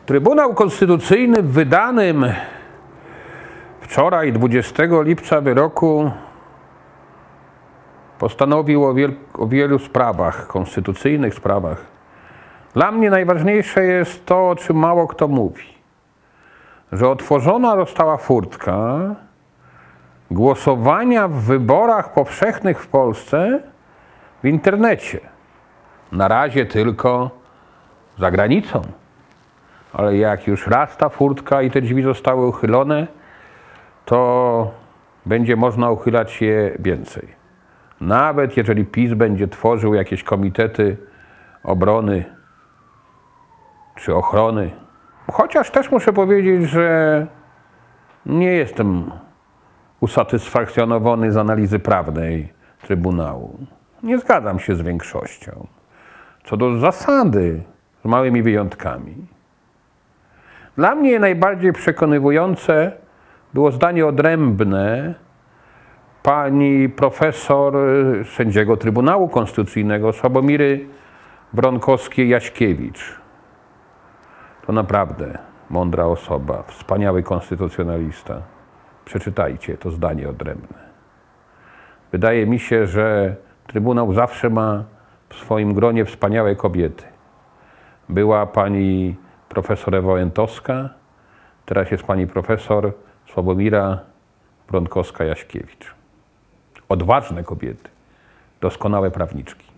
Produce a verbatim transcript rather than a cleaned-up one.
Trybunał Konstytucyjny w wydanym wczoraj, dwudziestego lipca wyroku postanowił o, wiel o wielu sprawach, konstytucyjnych sprawach. Dla mnie najważniejsze jest to, o czym mało kto mówi, że otworzona została furtka głosowania w wyborach powszechnych w Polsce w internecie. Na razie tylko za granicą. Ale jak już raz ta furtka i te drzwi zostały uchylone, to będzie można uchylać je więcej. Nawet jeżeli PiS będzie tworzył jakieś komitety obrony czy ochrony. Chociaż też muszę powiedzieć, że nie jestem usatysfakcjonowany z analizy prawnej Trybunału. Nie zgadzam się z większością. Co do zasady, z małymi wyjątkami. Dla mnie najbardziej przekonywujące było zdanie odrębne pani profesor sędziego Trybunału Konstytucyjnego Sławomiry Wronkowskiej-Jaśkiewicz. To naprawdę mądra osoba, wspaniały konstytucjonalista. Przeczytajcie to zdanie odrębne. Wydaje mi się, że Trybunał zawsze ma w swoim gronie wspaniałe kobiety. Była pani profesor Ewa Łętowska, teraz jest pani profesor Sławomira Wronkowska-Jaśkiewicz. Odważne kobiety, doskonałe prawniczki.